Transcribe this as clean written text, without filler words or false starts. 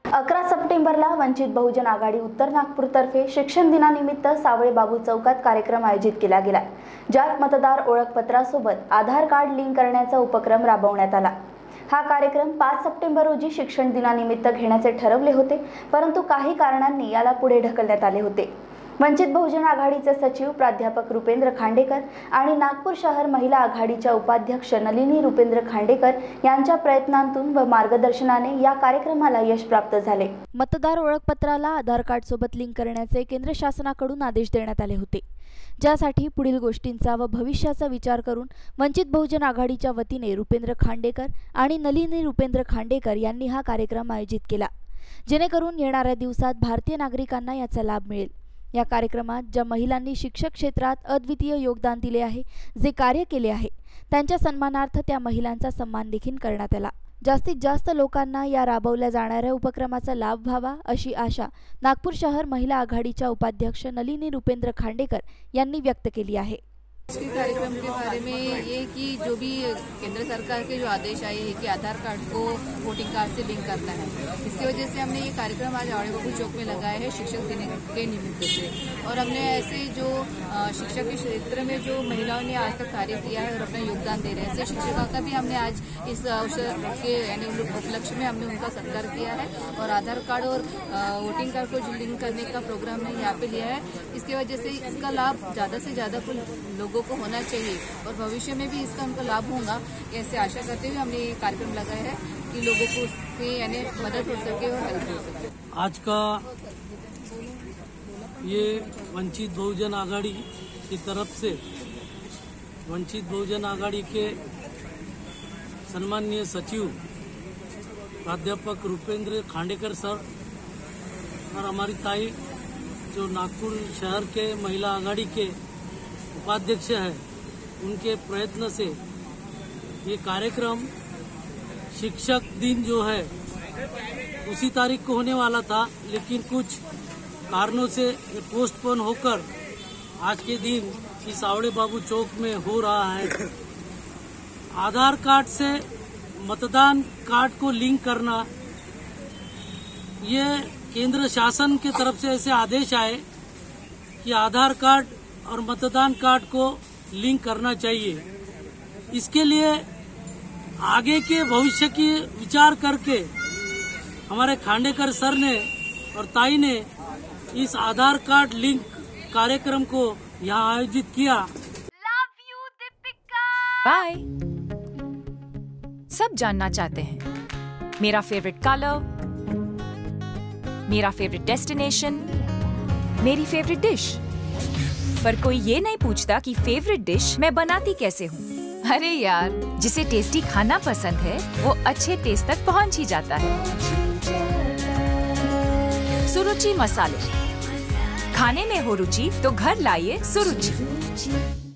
11 सप्टेंबरला वंचित बहुजन आघाडी उत्तर नागपूरतर्फे शिक्षण दिनानिमित्त सावळे बाबू चौकात कार्यक्रम आयोजित केला गेला, ज्यात मतदार ओळखपत्रासोबत आधार कार्ड लिंक करण्याचा उपक्रम राबवण्यात आला। हा कार्यक्रम 5 सप्टेंबर रोजी शिक्षण दिनानिमित्त घेण्याचे ठरवले होते, परंतु काही कारणांनी याला पुढे ढकलण्यात आले होते। वंचित बहुजन आघाडीचे सचिव प्राध्यापक रुपेंद्र खांडेकर आणि नागपूर शहर महिला आघाडीच्या उपाध्यक्ष नलिनी रुपेंद्र खांडेकर यांच्या प्रयत्नांतून व मार्गदर्शनाने या कार्यक्रमाला यश प्राप्त झाले। मतदार ओळखपत्राला आधार कार्ड सोबत लिंक करण्याचे केंद्र शासनाकडून आदेश देण्यात आले होते, ज्यासाठी पुढील गोष्टींचा व भविष्याचा विचार करून वंचित बहुजन आघाडीच्या वतीने रुपेंद्र खांडेकर आणि नलिनी रुपेंद्र खांडेकर यांनी हा कार्यक्रम आयोजित केला, जेणेकरून येणाऱ्या दिवसात भारतीय नागरिकांना याचा लाभ मिळेल। या कार्यक्रमात ज्या महिलांनी शिक्षक क्षेत्रात अद्वितीय योगदान दिले आहे, जे कार्य केले आहे, त्यांच्या सन्मानार्थ त्या महिलांचा सन्मान देखील करण्यात आला। जास्तीत जास्त लोकांना या राबवल्या जाणाऱ्या उपक्रमाचा लाभ व्हावा अशी आशा नागपूर शहर महिला आघाडीच्या उपाध्यक्ष नलिनी रुपेंद्र खांडेकर यांनी व्यक्त केली आहे। इस कार्यक्रम के बारे में ये कि जो भी केंद्र सरकार के जो आदेश आए हैं कि आधार कार्ड को वोटिंग कार्ड से लिंक करना है, इसकी वजह से हमने ये कार्यक्रम आज सावळे बाबू चौक में लगाया है शिक्षक दिन के निमित्त से। और हमने ऐसे जो शिक्षक के क्षेत्र में जो महिलाओं ने आज तक कार्य किया है और अपना योगदान दे रहे हैं, ऐसे शिक्षकों का भी हमने आज इस अवसर के यानी उपलक्ष्य में हमने उनका सत्कार किया है और आधार कार्ड और वोटिंग कार्ड को लिंक करने का प्रोग्राम हमने यहाँ पे लिया है। इसकी वजह से इसका लाभ ज़्यादा से ज़्यादा लोगों को होना चाहिए और भविष्य में भी इसका उनको लाभ होगा, ऐसे आशा करते हुए हमने ये कार्यक्रम लगाया है कि लोगों को उसमें यानी मदद हो सके और हेल्प हो सके। आज का ये वंचित बहुजन आघाड़ी की तरफ से वंचित बहुजन आघाड़ी के सम्माननीय सचिव प्राध्यापक रुपेंद्र खांडेकर सर और हमारी ताई जो नागपुर शहर के महिला आघाड़ी के उपाध्यक्ष है, उनके प्रयत्न से ये कार्यक्रम शिक्षक दिन जो है उसी तारीख को होने वाला था, लेकिन कुछ कारणों से ये पोस्टपोन होकर आज के दिन इस सावळे बाबू चौक में हो रहा है। आधार कार्ड से मतदान कार्ड को लिंक करना, ये केंद्र शासन की तरफ से ऐसे आदेश आए कि आधार कार्ड और मतदान कार्ड को लिंक करना चाहिए। इसके लिए आगे के भविष्य की विचार करके हमारे खांडेकर सर ने और ताई ने इस आधार कार्ड लिंक कार्यक्रम को यहाँ आयोजित किया। बाय। सब जानना चाहते हैं मेरा फेवरेट कलर, मेरा फेवरेट डेस्टिनेशन, मेरी फेवरेट डिश, पर कोई ये नहीं पूछता कि फेवरेट डिश मैं बनाती कैसे हूँ। अरे यार, जिसे टेस्टी खाना पसंद है वो अच्छे टेस्ट तक पहुँच ही जाता है। सुरुचि मसाले, खाने में हो रुचि तो घर लाइए सुरुचि।